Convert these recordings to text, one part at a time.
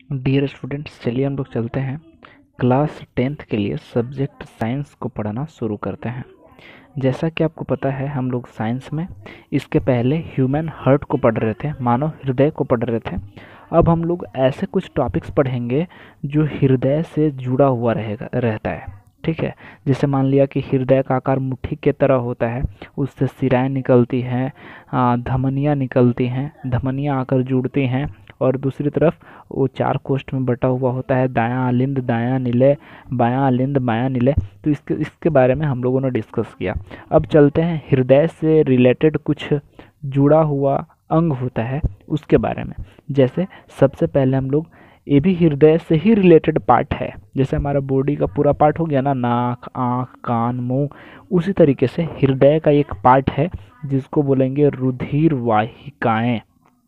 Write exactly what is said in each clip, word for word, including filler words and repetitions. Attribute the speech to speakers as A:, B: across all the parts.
A: Dear students, चलिए हम लोग चलते हैं क्लास टेंथ के लिए सब्जेक्ट साइंस को पढ़ना शुरू करते हैं। जैसा कि आपको पता है, हम लोग साइंस में इसके पहले ह्यूमन हार्ट को पढ़ रहे थे, मानव हृदय को पढ़ रहे थे। अब हम लोग ऐसे कुछ टॉपिक्स पढ़ेंगे जो हृदय से जुड़ा हुआ रहेगा रहता है। ठीक है, जैसे मान लिया कि हृदय का आकार मुट्ठी के तरह होता है, उससे शिराएँ निकलती हैं, धमनियाँ निकलती हैं, धमनियाँ आकर जुड़ती हैं और दूसरी तरफ वो चार कोष्ठ में बटा हुआ होता है, दायां आलिंद दायां निलय, बायां आलिंद बायां निलय। तो इसके इसके बारे में हम लोगों ने डिस्कस किया। अब चलते हैं हृदय से रिलेटेड कुछ जुड़ा हुआ अंग होता है उसके बारे में। जैसे सबसे पहले हम लोग, ये भी हृदय से ही रिलेटेड पार्ट है, जैसे हमारा बॉडी का पूरा पार्ट हो गया ना, नाक, आँख, कान, मुंह, उसी तरीके से हृदय का एक पार्ट है जिसको बोलेंगे रुधिर वाहिकाएं।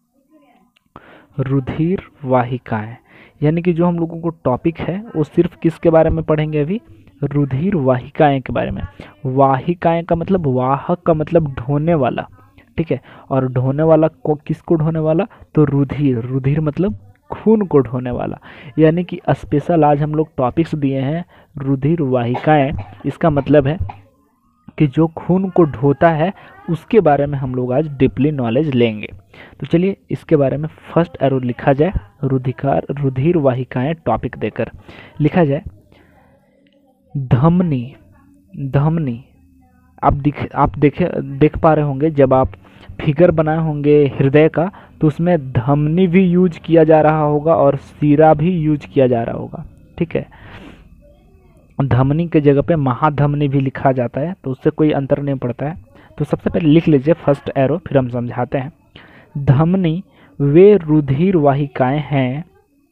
A: रुधिर वाहिकाएं यानी कि जो हम लोगों को टॉपिक है वो सिर्फ किसके बारे में पढ़ेंगे अभी, रुधिर वाहिकाएं के बारे में। वाहिकाएं का मतलब, वाहक का मतलब ढोने वाला, ठीक है। और ढोने वाला को किसको ढोने वाला, तो रुधिर। रुधिर मतलब खून को ढोने वाला। यानी कि स्पेशल आज हम लोग टॉपिक्स दिए हैं रुधिर वाहिकाएं। इसका मतलब है कि जो खून को ढोता है उसके बारे में हम लोग आज डीपली नॉलेज लेंगे। तो चलिए इसके बारे में फर्स्ट एरो लिखा जाए, रुधिकार रुधिर वाहिकाएं टॉपिक देकर लिखा जाए। धमनी। धमनी आप दिख आप देखे देख पा रहे होंगे, जब आप फिगर बनाए होंगे हृदय का तो उसमें धमनी भी यूज किया जा रहा होगा और सीरा भी यूज किया जा रहा होगा, ठीक है। धमनी के जगह पे महाधमनी भी लिखा जाता है, तो उससे कोई अंतर नहीं पड़ता है। तो सबसे पहले लिख लीजिए फर्स्ट एरो, फिर हम समझाते हैं। धमनी वे रुधिर वाहिकाएं हैं।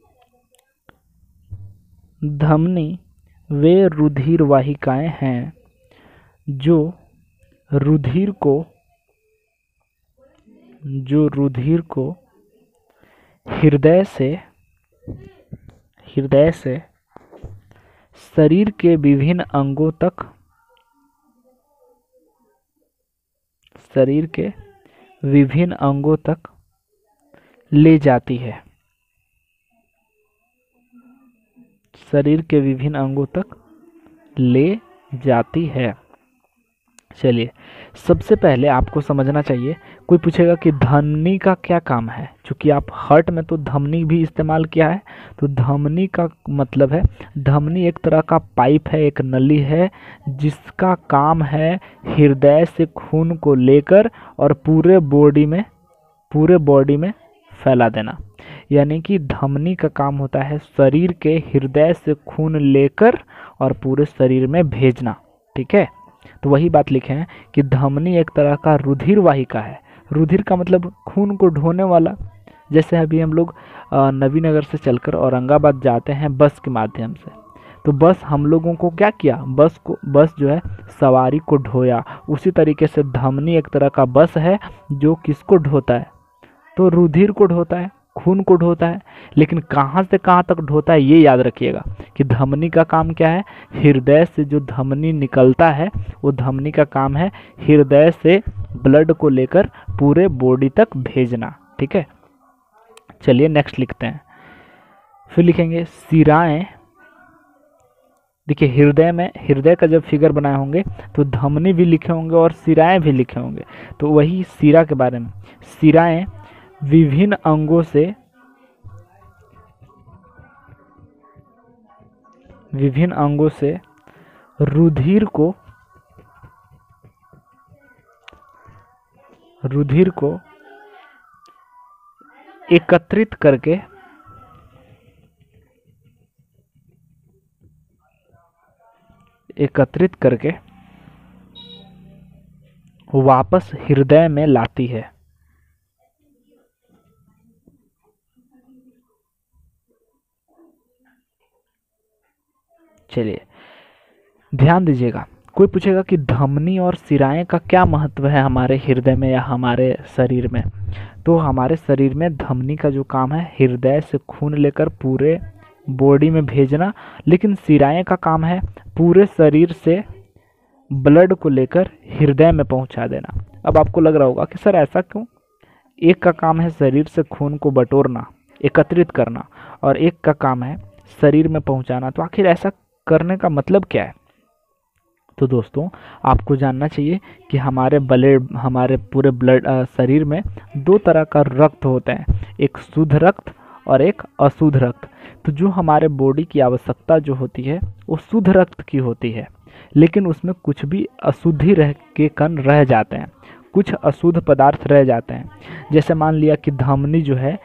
A: धमनी वे रुधिर वाहिकाएं हैं जो रुधिर को जो रुधिर को हृदय से हृदय से शरीर के विभिन्न अंगों तक शरीर के विभिन्न अंगों तक ले जाती है। शरीर के विभिन्न अंगों तक ले जाती है। चलिए सबसे पहले आपको समझना चाहिए, कोई पूछेगा कि धमनी का क्या काम है। क्योंकि आप हार्ट में तो धमनी भी इस्तेमाल किया है, तो धमनी का मतलब है, धमनी एक तरह का पाइप है, एक नली है जिसका काम है हृदय से खून को लेकर और पूरे बॉडी में पूरे बॉडी में फैला देना। यानी कि धमनी का काम होता है शरीर के हृदय से खून लेकर और पूरे शरीर में भेजना, ठीक है। तो वही बात लिखे हैं कि धमनी एक तरह का रुधिर वाहिका है। रुधिर का मतलब खून को ढोने वाला। जैसे अभी हम लोग नवीनगर से चलकर औरंगाबाद जाते हैं बस के माध्यम से, तो बस हम लोगों को क्या किया, बस को बस जो है सवारी को ढोया। उसी तरीके से धमनी एक तरह का बस है जो किसको ढोता है, तो रुधिर को ढोता है, खून को ढोता है। लेकिन कहाँ से कहाँ तक ढोता है ये याद रखिएगा कि धमनी का काम क्या है, हृदय से जो धमनी निकलता है वो धमनी का काम है हृदय से ब्लड को लेकर पूरे बॉडी तक भेजना, ठीक है। चलिए नेक्स्ट लिखते हैं। फिर लिखेंगे शिराएं। देखिए हृदय में, हृदय का जब फिगर बनाए होंगे तो धमनी भी लिखे होंगे और शिराएं भी लिखे होंगे, तो वही शिरा के बारे में। शिराएं विभिन्न अंगों से विभिन्न अंगों से रुधिर को रुधिर को एकत्रित करके एकत्रित करके वापस हृदय में लाती है। चलिए ध्यान दीजिएगा, कोई पूछेगा कि धमनी और शिराएं का क्या महत्व है हमारे हृदय में या हमारे शरीर में। तो हमारे शरीर में धमनी का जो काम है हृदय से खून लेकर पूरे बॉडी में भेजना, लेकिन शिराएं का काम है पूरे शरीर से ब्लड को लेकर हृदय में पहुंचा देना। अब आपको लग रहा होगा कि सर ऐसा क्यों, एक का काम है शरीर से खून को बटोरना एकत्रित करना और एक का काम है शरीर में पहुंचाना। तो आखिर ऐसा करने का मतलब क्या है? तो दोस्तों आपको जानना चाहिए कि हमारे ब्लड हमारे पूरे ब्लड शरीर में दो तरह का रक्त होता है, एक शुद्ध रक्त और एक अशुद्ध रक्त। तो जो हमारे बॉडी की आवश्यकता जो होती है वो शुद्ध रक्त की होती है, लेकिन उसमें कुछ भी अशुद्धि रह के कण रह जाते हैं, कुछ अशुद्ध पदार्थ रह जाते हैं। जैसे मान लिया कि धमनी जो है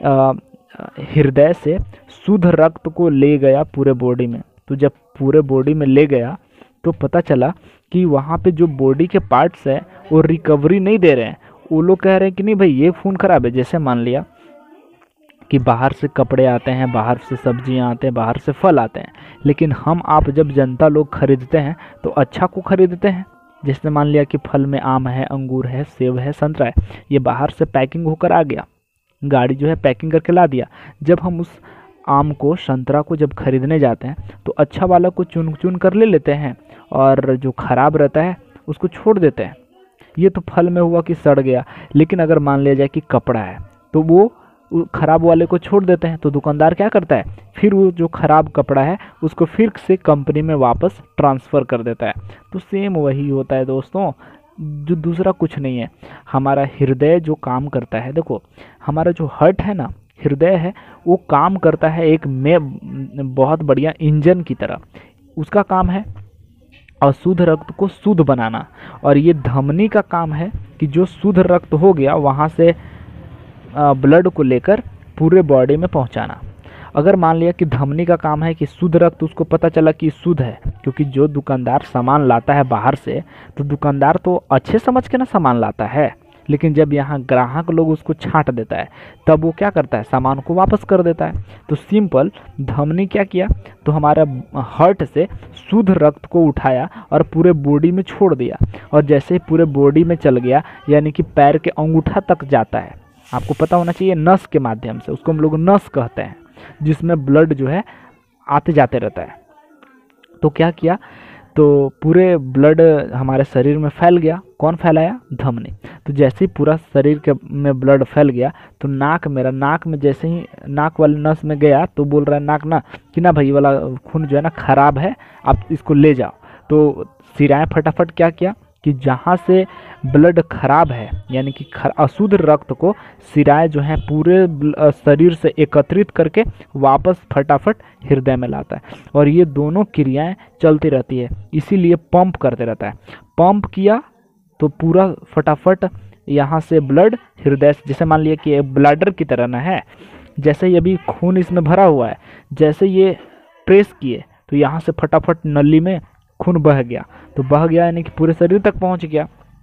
A: हृदय से शुद्ध रक्त को ले गया पूरे बॉडी में। तो जब पूरे बॉडी में ले गया तो पता चला कि वहाँ पे जो बॉडी के पार्ट्स है वो रिकवरी नहीं दे रहे हैं। वो लोग कह रहे हैं कि नहीं भाई ये खून खराब है। जैसे मान लिया कि बाहर से कपड़े आते हैं, बाहर से सब्जियां आते हैं, बाहर से फल आते हैं, लेकिन हम आप जब जनता लोग खरीदते हैं तो अच्छा को खरीदते हैं। जैसे मान लिया कि फल में आम है, अंगूर है, सेब है, संतरा है, ये बाहर से पैकिंग होकर आ गया, गाड़ी जो है पैकिंग करके ला दिया। जब हम उस आम को, संतरा को जब खरीदने जाते हैं तो अच्छा वाला को चुन चुन कर ले लेते हैं और जो खराब रहता है उसको छोड़ देते हैं। ये तो फल में हुआ कि सड़ गया, लेकिन अगर मान लिया जाए कि कपड़ा है तो वो खराब वाले को छोड़ देते हैं। तो दुकानदार क्या करता है, फिर वो जो खराब कपड़ा है उसको फिर से कंपनी में वापस ट्रांसफ़र कर देता है। तो सेम वही होता है दोस्तों, जो दूसरा कुछ नहीं है। हमारा हृदय जो काम करता है, देखो हमारा जो हार्ट है ना, हृदय है, वो काम करता है एक में बहुत बढ़िया इंजन की तरह। उसका काम है अशुद्ध रक्त को शुद्ध बनाना, और ये धमनी का काम है कि जो शुद्ध रक्त हो गया वहाँ से ब्लड को लेकर पूरे बॉडी में पहुँचाना। अगर मान लिया कि धमनी का काम है कि शुद्ध रक्त, उसको पता चला कि शुद्ध है, क्योंकि जो दुकानदार सामान लाता है बाहर से तो दुकानदार तो अच्छे समझ के ना सामान लाता है, लेकिन जब यहाँ ग्राहक लोग उसको छांट देता है तब वो क्या करता है, सामान को वापस कर देता है। तो सिंपल धमनी क्या किया, तो हमारा हार्ट से शुद्ध रक्त को उठाया और पूरे बॉडी में छोड़ दिया, और जैसे ही पूरे बॉडी में चल गया, यानी कि पैर के अंगूठा तक जाता है। आपको पता होना चाहिए नस के माध्यम से, उसको हम लोग नस कहते हैं, जिसमें ब्लड जो है आते जाते रहता है। तो क्या किया, तो पूरे ब्लड हमारे शरीर में फैल गया। कौन फैलाया, धमनी। तो जैसे ही पूरा शरीर के में ब्लड फैल गया तो नाक मेरा नाक में जैसे ही नाक वाले नस में गया तो बोल रहा है नाक ना कि ना भाई वाला खून जो है ना खराब है, आप इसको ले जाओ। तो सिराएं फटाफट क्या किया कि जहाँ से ब्लड खराब है, यानी कि अशुद्ध रक्त को सिराएं जो है पूरे शरीर से एकत्रित करके वापस फटाफट हृदय में लाता है। और ये दोनों क्रियाएं चलती रहती है, इसीलिए पंप करते रहता है। पंप किया तो पूरा फटाफट यहाँ से ब्लड हृदय से, जैसे मान लिया कि ये ब्लडर की तरह ना है, जैसे ही अभी खून इसमें भरा हुआ है, जैसे ये प्रेस किए तो यहाँ से फटाफट नली में खून बह गया। तो बह गया यानी कि पूरे शरीर तक पहुँच गया।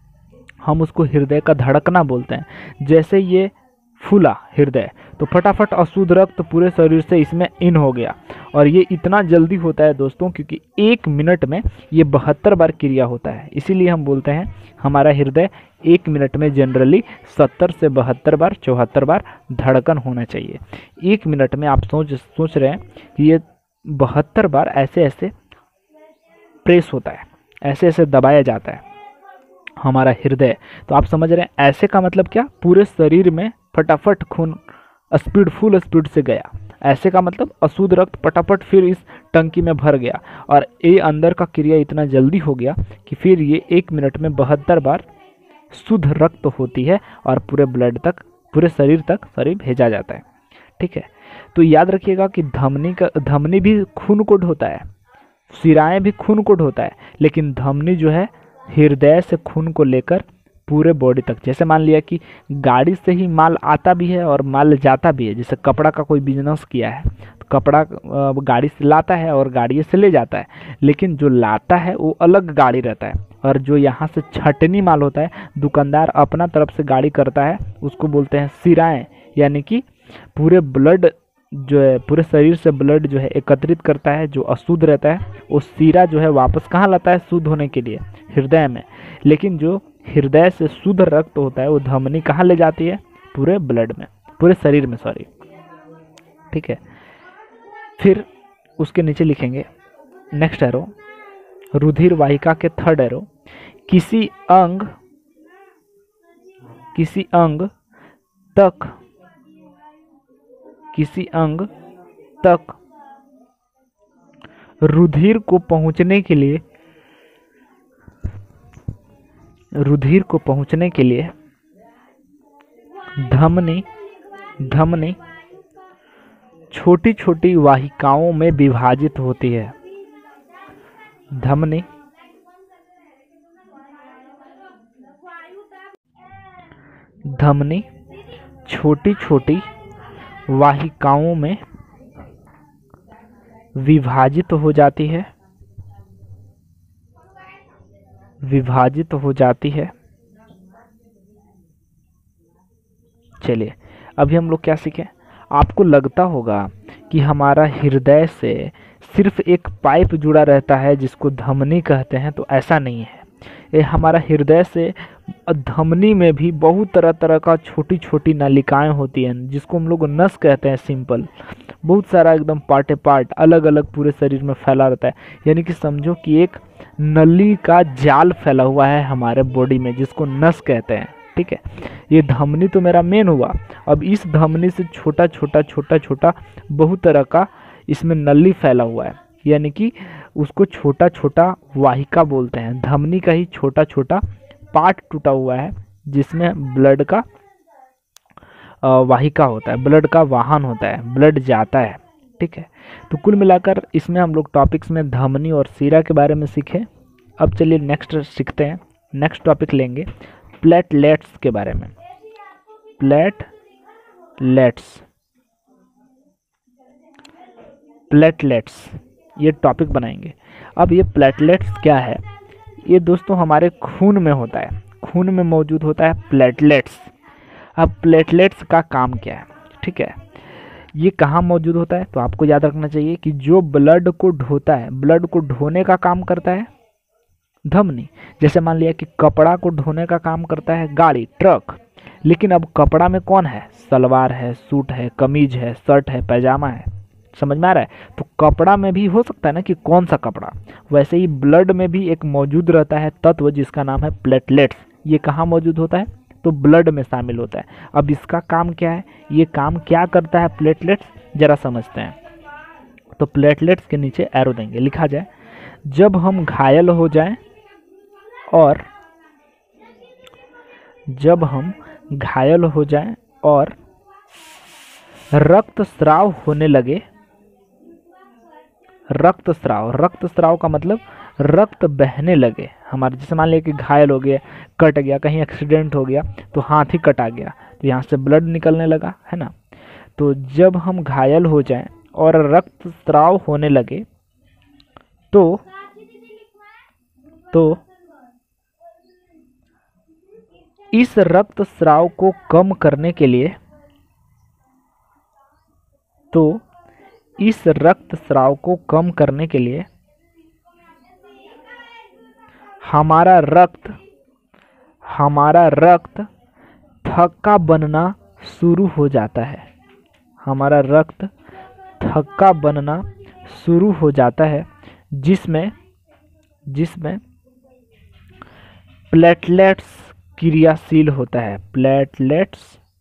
A: हम उसको हृदय का धड़कना बोलते हैं। जैसे ये फूला हृदय तो फटाफट अशुद्ध रक्त पूरे शरीर से इसमें इन हो गया। और ये इतना जल्दी होता है दोस्तों, क्योंकि एक मिनट में ये बहत्तर बार क्रिया होता है। इसीलिए हम बोलते हैं हमारा हृदय एक मिनट में जनरली सत्तर से बहत्तर बार, चौहत्तर बार धड़कन होना चाहिए। एक मिनट में आप सोच सोच रहे हैं कि ये बहत्तर बार ऐसे ऐसे प्रेस होता है, ऐसे ऐसे दबाया जाता है हमारा हृदय। तो आप समझ रहे हैं, ऐसे का मतलब क्या, पूरे शरीर में फटाफट खून स्पीड फुल स्पीड से गया। ऐसे का मतलब अशुद्ध रक्त फटाफट फिर इस टंकी में भर गया, और ये अंदर का क्रिया इतना जल्दी हो गया कि फिर ये एक मिनट में बहत्तर बार शुद्ध रक्त होती है और पूरे ब्लड तक, पूरे शरीर तक सॉरी भेजा जाता है। ठीक है, तो याद रखिएगा कि धमनी का धमनी भी खून को ढोता है, सिराएं भी खून को ढोता है, लेकिन धमनी जो है हृदय से खून को लेकर पूरे बॉडी तक। जैसे मान लिया कि गाड़ी से ही माल आता भी है और माल जाता भी है। जैसे कपड़ा का कोई बिजनेस किया है तो कपड़ा गाड़ी से लाता है और गाड़ी से ले जाता है, लेकिन जो लाता है वो अलग गाड़ी रहता है, और जो यहाँ से छटनी माल होता है दुकानदार अपना तरफ से गाड़ी करता है, उसको बोलते हैं सिराएं। यानी कि पूरे ब्लड जो है, पूरे शरीर से ब्लड जो है एकत्रित करता है, जो अशुद्ध रहता है वो सिरा जो है वापस कहाँ लाता है, शुद्ध होने के लिए, हृदय में। लेकिन जो हृदय से शुद्ध रक्त होता है वो धमनी कहाँ ले जाती है, पूरे ब्लड में, पूरे शरीर में सॉरी। ठीक है, फिर उसके नीचे लिखेंगे नेक्स्ट एरो, रुधिर वाहिका के थर्ड एरो, किसी अंग किसी अंग तक किसी अंग तक रुधिर को पहुंचने के लिए रुधिर को पहुंचने के लिए धमनी धमनी छोटी छोटी वाहिकाओं में विभाजित होती है। धमनी धमनी छोटी छोटी वाहिकाओं में विभाजित हो जाती है विभाजित हो जाती है चलिए अभी हम लोग क्या सीखें। आपको लगता होगा कि हमारा हृदय से सिर्फ एक पाइप जुड़ा रहता है जिसको धमनी कहते हैं, तो ऐसा नहीं है। ये हमारा हृदय से धमनी में भी बहुत तरह तरह का छोटी छोटी नलिकाएं होती हैं जिसको हम लोग नस कहते हैं। सिंपल बहुत सारा एकदम पार्टे पार्ट अलग अलग पूरे शरीर में फैला रहता है। यानी कि समझो कि एक नली का जाल फैला हुआ है हमारे बॉडी में जिसको नस कहते हैं। ठीक है, ये धमनी तो मेरा मेन हुआ। अब इस धमनी से छोटा छोटा छोटा छोटा बहुत तरह का इसमें नली फैला हुआ है, यानी कि उसको छोटा छोटा वाहिका बोलते हैं। धमनी का ही छोटा छोटा पार्ट टूटा हुआ है जिसमें ब्लड का वाहिका होता है, ब्लड का वाहन होता है, ब्लड जाता है। ठीक है, तो कुल मिलाकर इसमें हम लोग टॉपिक्स में धमनी और सीरा के बारे में सीखे। अब चलिए नेक्स्ट सीखते हैं। नेक्स्ट टॉपिक लेंगे प्लेटलेट्स के बारे में। प्लेटलेट्स प्लेटलेट्स ये टॉपिक बनाएंगे। अब ये प्लेटलेट्स क्या है? ये दोस्तों हमारे खून में होता है, खून में मौजूद होता है प्लेटलेट्स। अब प्लेटलेट्स का काम क्या है? ठीक है, ये कहाँ मौजूद होता है? तो आपको याद रखना चाहिए कि जो ब्लड को ढोता है, ब्लड को ढोने का काम करता है धमनी। जैसे मान लिया कि कपड़ा को ढोने का काम करता है गाड़ी, ट्रक। लेकिन अब कपड़ा में कौन है? सलवार है, सूट है, कमीज है, शर्ट है, पैजामा है। समझ में आ रहा है? तो कपड़ा में भी हो सकता है ना कि कौन सा कपड़ा, वैसे ही ब्लड में भी एक मौजूद रहता है तत्व जिसका नाम है प्लेटलेट्स। ये कहाँ मौजूद होता है? तो ब्लड में शामिल होता है। अब इसका काम क्या है? ये काम क्या करता है प्लेटलेट्स, जरा समझते हैं। तो प्लेटलेट्स के नीचे एरो देंगे, लिखा जाए जब हम घायल हो जाएं और जब हम घायल हो जाएं और रक्तस्राव होने लगे। रक्तस्राव रक्तस्राव का मतलब रक्त बहने लगे हमारे। जैसे मान लिया कि घायल हो गया, कट गया, कहीं एक्सीडेंट हो गया तो हाथ ही कटा गया तो यहाँ से ब्लड निकलने लगा, है ना। तो जब हम घायल हो जाएं और रक्तस्राव होने लगे तो तो इस रक्तस्राव को कम करने के लिए तो इस रक्तस्राव को कम करने के लिए हमारा रक्त हमारा रक्त थक्का बनना शुरू हो जाता है। हमारा रक्त थक्का बनना शुरू हो जाता है जिसमें जिसमें प्लेटलेट्स क्रियाशील होता है। प्लेटलेट्स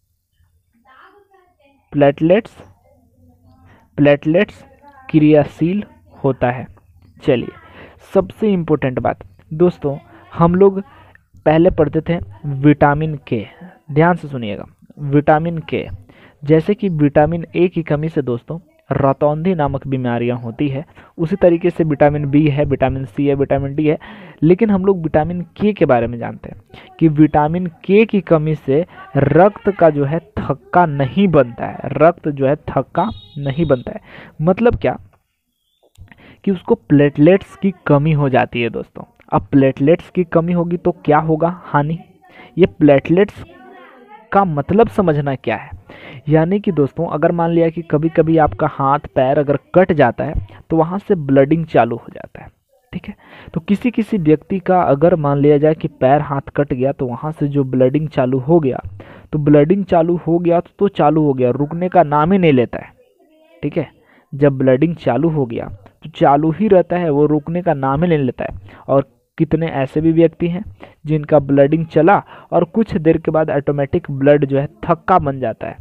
A: प्लेटलेट्स प्लेटलेट्स क्रियाशील होता है। चलिए, सबसे इम्पोर्टेंट बात दोस्तों, हम लोग पहले पढ़ते थे विटामिन के। ध्यान से सुनिएगा, विटामिन के। जैसे कि विटामिन ए की कमी से दोस्तों रतौंधी नामक बीमारियां होती है, उसी तरीके से विटामिन बी है, विटामिन सी है, विटामिन डी है। लेकिन हम लोग विटामिन के के बारे में जानते हैं कि विटामिन के की कमी से रक्त का जो है थक्का नहीं बनता है। रक्त जो है थक्का नहीं बनता है। मतलब क्या कि उसको प्लेटलेट्स की कमी हो जाती है दोस्तों। अब प्लेटलेट्स की कमी होगी तो क्या होगा? हानि। ये प्लेटलेट्स का मतलब समझना क्या है। यानी कि दोस्तों अगर मान लिया कि कभी कभी आपका हाथ पैर अगर कट जाता है तो वहाँ से ब्लडिंग चालू हो जाता है। ठीक है, तो किसी किसी व्यक्ति का अगर मान लिया जाए कि पैर हाथ कट गया तो वहाँ से जो ब्लडिंग चालू हो गया, तो ब्लडिंग चालू हो गया तो, तो चालू हो गया, रुकने का नाम ही नहीं लेता है। ठीक है, जब ब्लडिंग चालू हो गया तो चालू ही रहता है, वो रुकने का नाम ही नहीं लेता है। और कितने ऐसे भी व्यक्ति हैं जिनका ब्लडिंग चला और कुछ देर के बाद ऑटोमेटिक ब्लड जो है थक्का बन जाता है,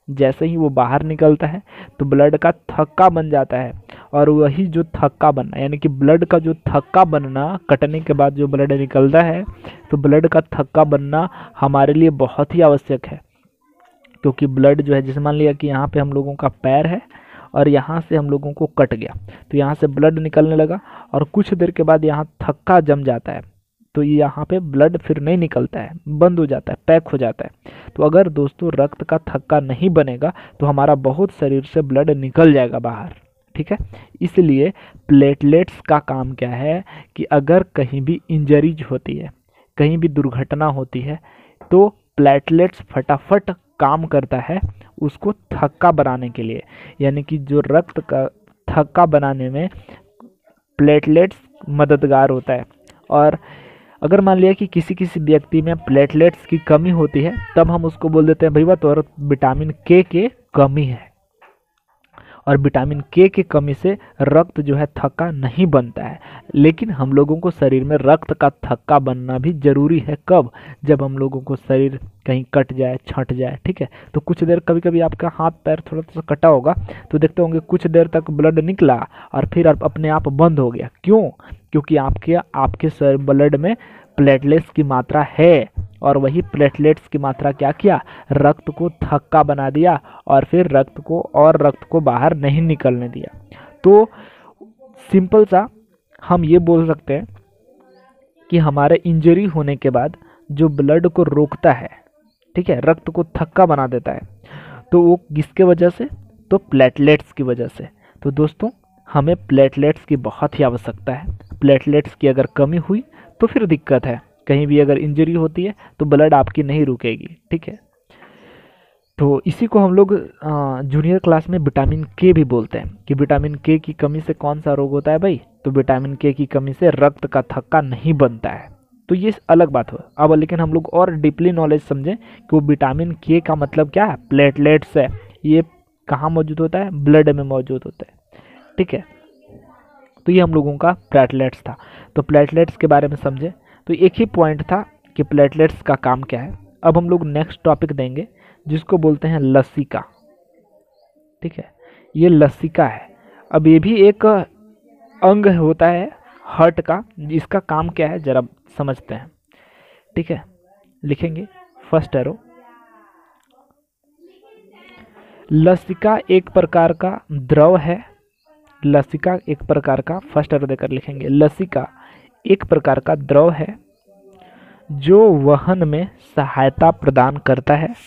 A: जैसे ही वो बाहर निकलता है तो ब्लड का थक्का बन जाता है, और वही जो थक्का बनना यानी कि ब्लड का जो थक्का बनना, कटने के बाद जो ब्लड निकलता है तो ब्लड का थक्का बनना हमारे लिए बहुत ही आवश्यक है। क्योंकि ब्लड जो है, जैसे मान लिया कि यहाँ पे हम लोगों का पैर है और यहाँ से हम लोगों को कट गया, तो यहाँ से ब्लड निकलने लगा और कुछ देर के बाद यहाँ थक्का जम जाता है, तो यहाँ पे ब्लड फिर नहीं निकलता है, बंद हो जाता है, पैक हो जाता है। तो अगर दोस्तों रक्त का थक्का नहीं बनेगा तो हमारा बहुत शरीर से ब्लड निकल जाएगा बाहर, ठीक है। इसलिए प्लेटलेट्स का काम क्या है कि अगर कहीं भी इंजरीज होती है, कहीं भी दुर्घटना होती है, तो प्लेटलेट्स फटाफट काम करता है उसको थक्का बनाने के लिए, यानी कि जो रक्त का थक्का बनाने में प्लेटलेट्स मददगार होता है। और अगर मान लिया कि किसी किसी व्यक्ति में प्लेटलेट्स की कमी होती है, तब हम उसको बोल देते हैं भैया तो विटामिन के के कमी है, और विटामिन के की कमी से रक्त जो है थक्का नहीं बनता है। लेकिन हम लोगों को शरीर में रक्त का थक्का बनना भी जरूरी है। कब? जब हम लोगों को शरीर कहीं कट जाए, छट जाए, ठीक है। तो कुछ देर, कभी कभी आपका हाथ पैर थोड़ा सा कटा होगा तो देखते होंगे कुछ देर तक ब्लड निकला और फिर अपने आप बंद हो गया। क्यों? क्योंकि आपके आपके शरीर ब्लड में प्लेटलेट्स की मात्रा है, और वही प्लेटलेट्स की मात्रा क्या किया, रक्त को थक्का बना दिया और फिर रक्त को और रक्त को बाहर नहीं निकलने दिया। तो सिंपल सा हम ये बोल सकते हैं कि हमारे इंजरी होने के बाद जो ब्लड को रोकता है, ठीक है, रक्त को थक्का बना देता है, तो वो किसके वजह से? तो प्लेटलेट्स की वजह से। तो दोस्तों हमें प्लेटलेट्स की बहुत ही आवश्यकता है। प्लेटलेट्स की अगर कमी हुई तो फिर दिक्कत है, कहीं भी अगर इंजरी होती है तो ब्लड आपकी नहीं रुकेगी, ठीक है। तो इसी को हम लोग जूनियर क्लास में विटामिन के भी बोलते हैं कि विटामिन के की कमी से कौन सा रोग होता है भाई? तो विटामिन के की कमी से रक्त का थक्का नहीं बनता है। तो ये अलग बात हो। अब लेकिन हम लोग और डीपली नॉलेज समझें कि वो विटामिन के का मतलब क्या है, प्लेटलेट्स है। ये कहाँ मौजूद होता है? ब्लड में मौजूद होता है, ठीक है। तो ये हम लोगों का प्लेटलेट्स था। तो प्लेटलेट्स के बारे में समझे, तो एक ही पॉइंट था कि प्लेटलेट्स का काम क्या है। अब हम लोग नेक्स्ट टॉपिक देंगे जिसको बोलते हैं लसिका, ठीक है। ये लसिका है। अब ये भी एक अंग होता है हार्ट का, जिसका काम क्या है जरा समझते हैं, ठीक है। लिखेंगे फर्स्ट एरो। लसिका एक प्रकार का द्रव है। लसिका एक प्रकार का, फर्स्ट एरो देकर लिखेंगे, लसिका एक प्रकार का द्रव है जो वहन में सहायता प्रदान करता है,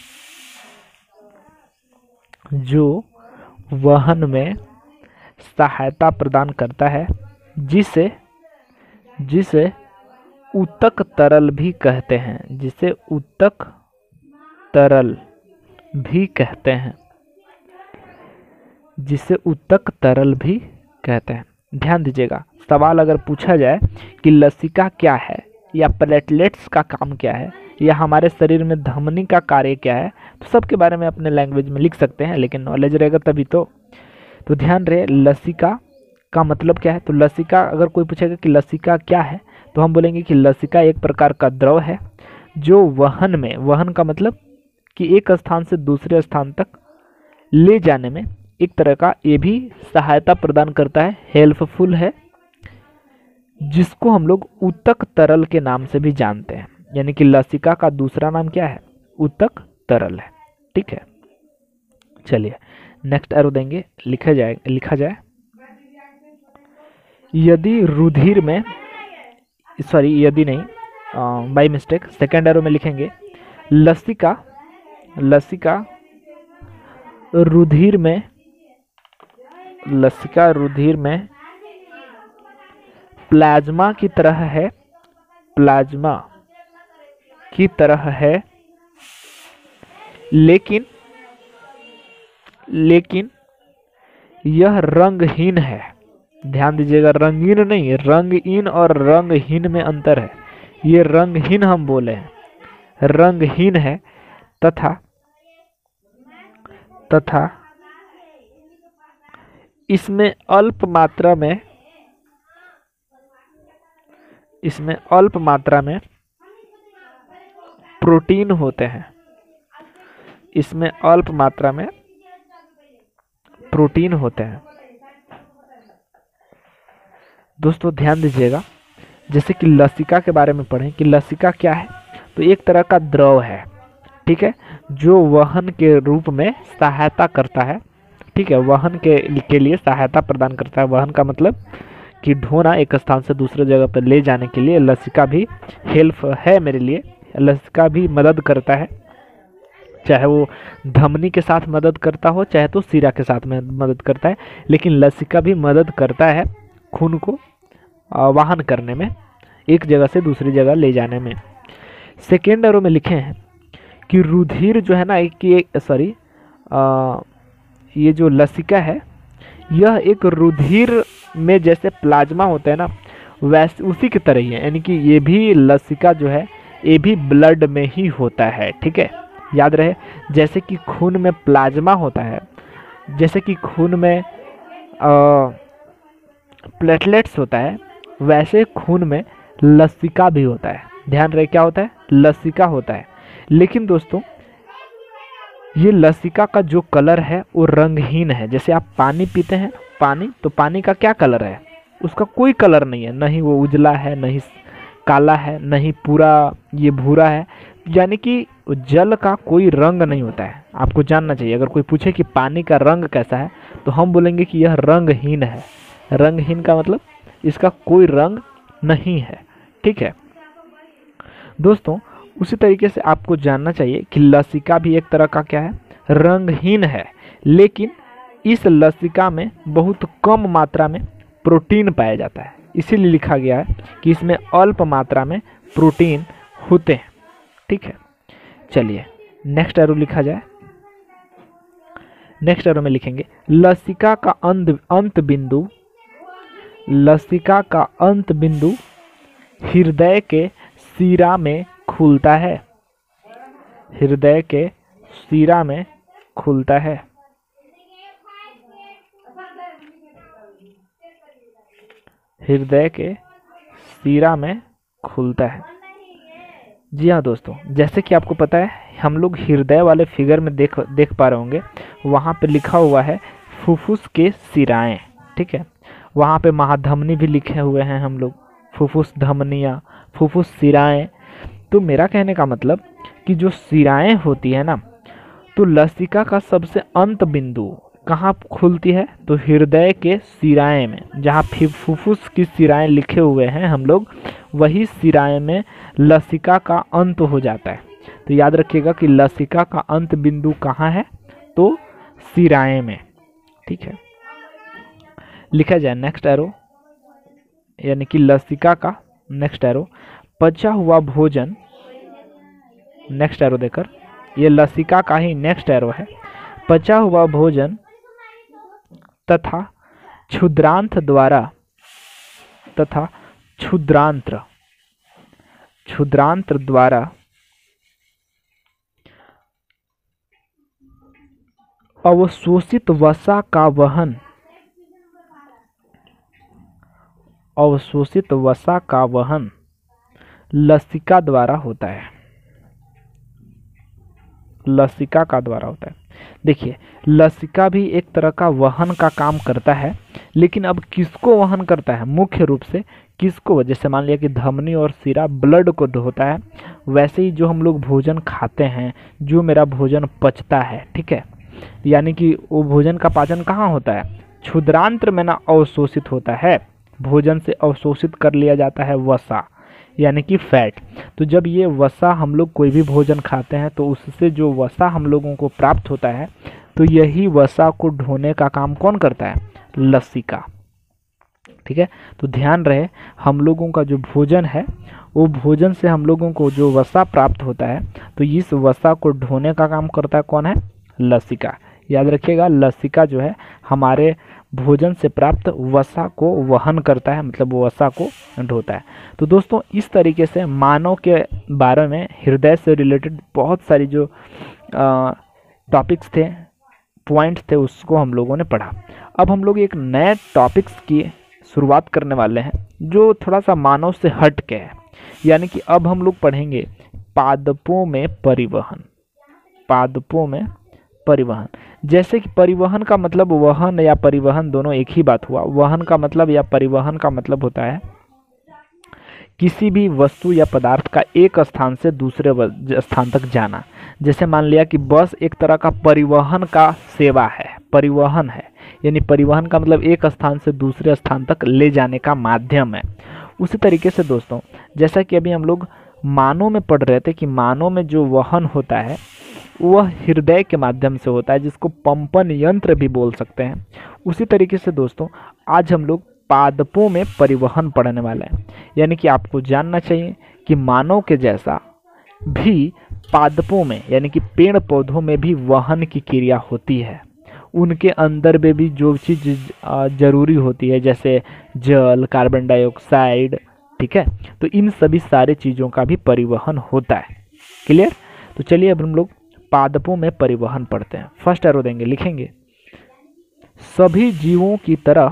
A: जो वहन में सहायता प्रदान करता है, जिसे जिसे ऊतक तरल भी कहते हैं, जिसे ऊतक तरल भी कहते हैं, जिसे ऊतक तरल भी कहते हैं। ध्यान दीजिएगा, सवाल अगर पूछा जाए कि लसिका क्या है या प्लेटलेट्स का काम क्या है या हमारे शरीर में धमनी का कार्य क्या है, तो सबके बारे में अपने लैंग्वेज में लिख सकते हैं, लेकिन नॉलेज रहेगा तभी तो। तो ध्यान रहे, लसिका का मतलब क्या है। तो लसिका, अगर कोई पूछेगा कि लसिका क्या है, तो हम बोलेंगे कि लसिका एक प्रकार का द्रव है जो वहन में, वहन का मतलब कि एक स्थान से दूसरे स्थान तक ले जाने में एक तरह का ये भी सहायता प्रदान करता है, हेल्पफुल है, जिसको हम लोग ऊतक तरल के नाम से भी जानते हैं। यानी कि लसिका का दूसरा नाम क्या है? ऊतक तरल है, ठीक है। चलिए नेक्स्ट एरो देंगे, लिखा जाए लिखा जाए यदि रुधिर में, सॉरी यदि नहीं, बाय मिस्टेक सेकेंड एरो में लिखेंगे लसिका लसिका रुधिर में लसिका रुधिर में प्लाज्मा की तरह है, प्लाज्मा की तरह है, लेकिन लेकिन यह रंगहीन है। ध्यान दीजिएगा, रंगीन नहीं, रंगीन और रंगहीन में अंतर है। ये रंगहीन हम बोले हैं, रंगहीन है, तथा तथा इसमें अल्प मात्रा में इसमें अल्प मात्रा में प्रोटीन होते हैं। इसमें अल्प मात्रा में प्रोटीन होते हैं। दोस्तों ध्यान दीजिएगा, जैसे कि लसिका के बारे में पढ़ें कि लसिका क्या है, तो एक तरह का द्रव है, ठीक है, जो वहन के रूप में सहायता करता है, ठीक है, वहन के के लिए सहायता प्रदान करता है। वहन का मतलब कि ढोना एक स्थान से दूसरे जगह पर ले जाने के लिए लसिका भी हेल्प है मेरे लिए, लसिका भी मदद करता है, चाहे वो धमनी के साथ मदद करता हो चाहे तो सिरा के साथ में मदद करता है, लेकिन लसिका भी मदद करता है खून को वाहन करने में, एक जगह से दूसरी जगह ले जाने में। सेकेंड एरो में लिखे हैं कि रुधिर जो है ना, एक सॉरी ये जो लसिका है यह एक रुधिर में जैसे प्लाज्मा होता है ना, वैसे उसी की तरह ही है, यानी कि ये भी लसिका जो है ये भी ब्लड में ही होता है, ठीक है, याद रहे। जैसे कि खून में प्लाज्मा होता है, जैसे कि खून में प्लेटलेट्स होता है, वैसे खून में लसिका भी होता है। ध्यान रहे क्या होता है, लसिका होता है। लेकिन दोस्तों ये लसिका का जो कलर है वो रंगहीन है। जैसे आप पानी पीते हैं, पानी तो पानी का क्या कलर है, उसका कोई कलर नहीं है, नहीं वो उजला है, नहीं काला है, नहीं पूरा ये भूरा है, यानी कि जल का कोई रंग नहीं होता है। आपको जानना चाहिए, अगर कोई पूछे कि पानी का रंग कैसा है तो हम बोलेंगे कि यह रंगहीन है। रंगहीन का मतलब इसका कोई रंग नहीं है, ठीक है दोस्तों। उसी तरीके से आपको जानना चाहिए कि लसिका भी एक तरह का क्या है, रंगहीन है, लेकिन इस लसिका में बहुत कम मात्रा में प्रोटीन पाया जाता है, इसीलिए लिखा गया है कि इसमें अल्प मात्रा में प्रोटीन होते हैं, ठीक है। चलिए नेक्स्ट एरो लिखा जाए। नेक्स्ट एरो में लिखेंगे लसिका का अंत अंत बिंदु, लसिका का अंत बिंदु हृदय के शिरा में खुलता है, हृदय के शिरा में खुलता है। हृदय के शिरा में खुलता है। जी हाँ दोस्तों, जैसे कि आपको पता है हम लोग हृदय वाले फिगर में देख देख पा रहे होंगे, वहाँ पे लिखा हुआ है फुफ्फुस के शिराएं, ठीक है, वहाँ पे महाधमनी भी लिखे हुए हैं हम लोग, फुफ्फुस धमनियाँ, फुफ्फुस शिराएं। तो मेरा कहने का मतलब कि जो शिराएं होती है ना, तो लसिका का सबसे अंत बिंदु कहाँ खुलती है, तो हृदय के शिराएं में, जहाँ फुफ्फुस की शिराएं लिखे हुए हैं हम लोग, वही शिराएं में लसिका का अंत हो जाता है। तो याद रखिएगा कि लसिका का अंत बिंदु कहाँ है, तो शिराएं में, ठीक है। लिखा जाए नेक्स्ट एरो, यानी कि लसिका का नेक्स्ट एरो, पचा हुआ भोजन, नेक्स्ट एरो देकर, ये लसिका का ही नेक्स्ट एरो है। पचा हुआ भोजन तथा क्षुद्रांत्र द्वारा तथा क्षुद्रांत्र क्षुद्रांत्र द्वारा अवशोषित वसा का वहन अवशोषित वसा का वहन लसिका द्वारा होता है, लसिका का द्वारा होता है। देखिए लसिका भी एक तरह का वहन का काम करता है, लेकिन अब किसको वहन करता है, मुख्य रूप से किसको, जैसे मान लिया कि धमनी और शिरा ब्लड को धोता है, वैसे ही जो हम लोग भोजन खाते हैं, जो मेरा भोजन पचता है, ठीक है, यानी कि वो भोजन का पाचन कहाँ होता है, क्षुद्रांत्र में ना अवशोषित होता है, भोजन से अवशोषित कर लिया जाता है वसा, यानी कि फैट। तो जब ये वसा हम लोग कोई भी भोजन खाते हैं तो उससे जो वसा हम लोगों को प्राप्त होता है, तो यही वसा को ढोने का काम कौन करता है, लसिका, ठीक है। तो ध्यान रहे हम लोगों का जो भोजन है वो भोजन से हम लोगों को जो वसा प्राप्त होता है, तो इस वसा को ढोने का काम करता है कौन है, लसिका। याद रखिएगा लसिका जो है हमारे भोजन से प्राप्त वसा को वहन करता है, मतलब वसा को ढोता है। तो दोस्तों इस तरीके से मानव के बारे में हृदय से रिलेटेड बहुत सारी जो टॉपिक्स थे, पॉइंट्स थे, उसको हम लोगों ने पढ़ा। अब हम लोग एक नए टॉपिक्स की शुरुआत करने वाले हैं जो थोड़ा सा मानव से हट के है, यानी कि अब हम लोग पढ़ेंगे पादपों में परिवहन, पादपों में परिवहन। जैसे कि परिवहन का मतलब वहन या परिवहन दोनों एक ही बात हुआ। वहन का मतलब या परिवहन का मतलब होता है किसी भी वस्तु या पदार्थ का एक स्थान से दूसरे व- स्थान तक जाना। जैसे मान लिया कि बस एक तरह का परिवहन का सेवा है, परिवहन है, यानी परिवहन का मतलब एक स्थान से दूसरे स्थान तक ले जाने का माध्यम है। उसी तरीके से दोस्तों, जैसा कि अभी हम लोग मानव में पढ़ रहे थे कि मानव में जो वहन होता है वह हृदय के माध्यम से होता है, जिसको पंपन यंत्र भी बोल सकते हैं। उसी तरीके से दोस्तों, आज हम लोग पादपों में परिवहन पढ़ने वाले हैं, यानी कि आपको जानना चाहिए कि मानव के जैसा भी पादपों में यानी कि पेड़ पौधों में भी वहन की क्रिया होती है। उनके अंदर में भी जो चीज़ जरूरी होती है, जैसे जल, कार्बन डाइऑक्साइड, ठीक है, तो इन सभी सारे चीज़ों का भी परिवहन होता है। क्लियर? तो चलिए अब हम लोग पादपों में परिवहन पढ़ते हैं। फर्स्ट एरो देंगे, लिखेंगे सभी जीवों की तरह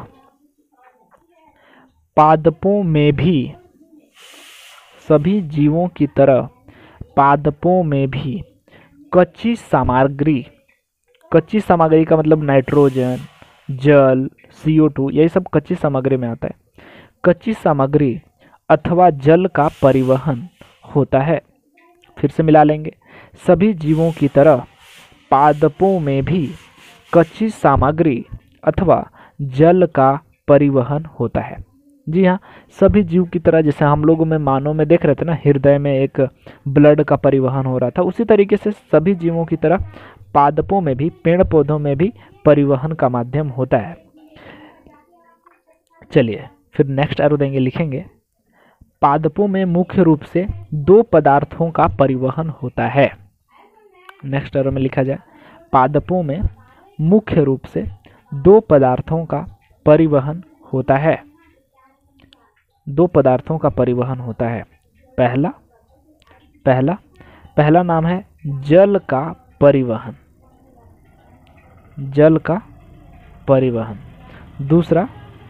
A: पादपों में भी सभी जीवों की तरह पादपों में भी कच्ची सामग्री, कच्ची सामग्री का मतलब नाइट्रोजन, जल, सी ओ टू, यही सब कच्ची सामग्री में आता है। कच्ची सामग्री अथवा जल का परिवहन होता है। फिर से मिला लेंगे, सभी जीवों की तरह पादपों में भी कच्ची सामग्री अथवा जल का परिवहन होता है। जी हाँ, सभी जीव की तरह, जैसे हम लोगों में मानव में देख रहे थे ना, हृदय में एक ब्लड का परिवहन हो रहा था, उसी तरीके से सभी जीवों की तरह पादपों में भी, पेड़ पौधों में भी परिवहन का माध्यम होता है। चलिए फिर नेक्स्ट एरो देंगे, लिखेंगे पादपों में मुख्य रूप से दो पदार्थों का परिवहन होता है। नेक्स्ट एरो में लिखा जाए, पादपों में मुख्य रूप से दो पदार्थों का परिवहन होता है। दो पदार्थों का परिवहन होता है। पहला पहला पहला नाम है जल का परिवहन, जल का परिवहन। दूसरा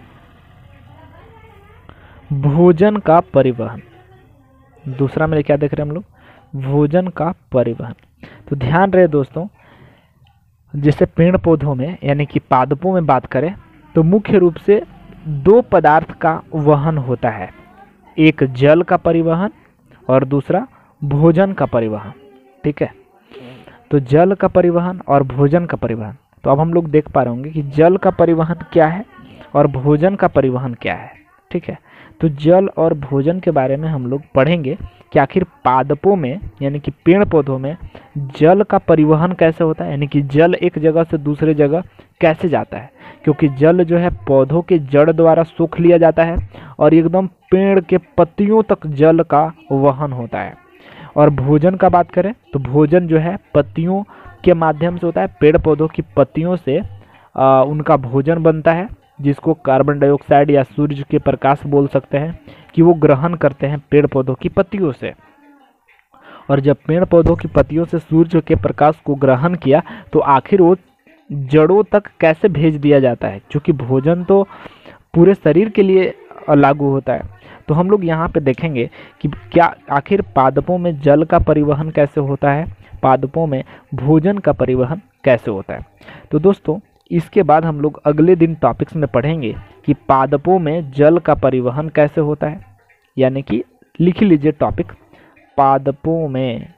A: भोजन का परिवहन। दूसरा में क्या देख रहे हैं हम लोग, भोजन का परिवहन। तो ध्यान रहे दोस्तों, जैसे पेड़ पौधों में यानी कि पादपों में बात करें तो मुख्य रूप से दो पदार्थ का वहन होता है, एक जल का परिवहन और दूसरा भोजन का परिवहन। ठीक है, तो जल का परिवहन और भोजन का परिवहन। तो अब हम लोग देख पा रहे होंगे कि जल का परिवहन क्या है और भोजन का परिवहन क्या है। ठीक है, तो जल और भोजन के बारे में हम लोग पढ़ेंगे कि आखिर पादपों में यानी कि पेड़ पौधों में जल का परिवहन कैसे होता है, यानी कि जल एक जगह से दूसरे जगह कैसे जाता है, क्योंकि जल जो है पौधों के जड़ द्वारा सोख लिया जाता है और एकदम पेड़ के पत्तियों तक जल का वहन होता है। और भोजन का बात करें तो भोजन जो है पत्तियों के माध्यम से होता है, पेड़ पौधों की पत्तियों से आ, उनका भोजन बनता है, जिसको कार्बन डाइऑक्साइड या सूर्य के प्रकाश बोल सकते हैं कि वो ग्रहण करते हैं पेड़ पौधों की पत्तियों से। और जब पेड़ पौधों की पत्तियों से सूर्य के प्रकाश को ग्रहण किया तो आखिर वो जड़ों तक कैसे भेज दिया जाता है, क्योंकि भोजन तो पूरे शरीर के लिए लागू होता है। तो हम लोग यहाँ पे देखेंगे कि क्या आखिर पादपों में जल का परिवहन कैसे होता है, पादपों में भोजन का परिवहन कैसे होता है। तो दोस्तों इसके बाद हम लोग अगले दिन टॉपिक्स में पढ़ेंगे कि पादपों में जल का परिवहन कैसे होता है, यानी कि लिख लीजिए टॉपिक, पादपों में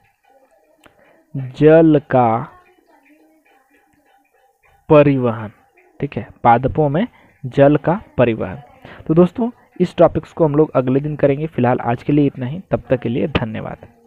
A: जल का परिवहन। ठीक है, पादपों में जल का परिवहन। तो दोस्तों इस टॉपिक्स को हम लोग अगले दिन करेंगे। फिलहाल आज के लिए इतना ही, तब तक के लिए धन्यवाद।